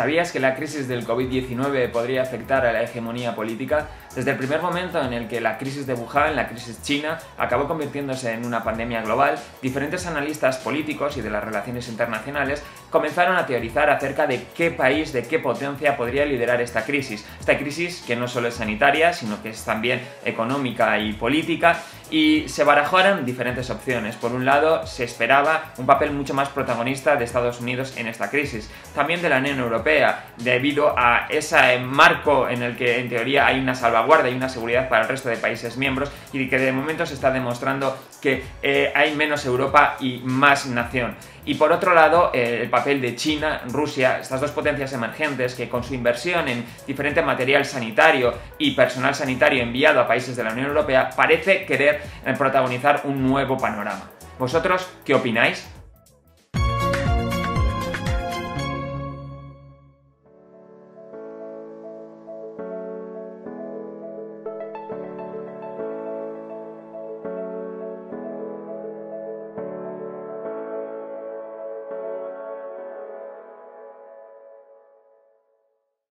¿Sabías que la crisis del COVID-19 podría afectar a la hegemonía política? Desde el primer momento en el que la crisis de Wuhan, la crisis china, acabó convirtiéndose en una pandemia global, diferentes analistas políticos y de las relaciones internacionales comenzaron a teorizar acerca de qué país, de qué potencia podría liderar esta crisis. Esta crisis que no solo es sanitaria, sino que es también económica y política, y se barajaron diferentes opciones. Por un lado, se esperaba un papel mucho más protagonista de Estados Unidos en esta crisis, también de la Unión Europea, debido a ese marco en el que en teoría hay una salvaguarda y una seguridad para el resto de países miembros, y que de momento se está demostrando que hay menos Europa y más nación. Y por otro lado, el papel de China, Rusia, estas dos potencias emergentes que con su inversión en diferente material sanitario y personal sanitario enviado a países de la Unión Europea parece querer protagonizar un nuevo panorama. ¿Vosotros qué opináis?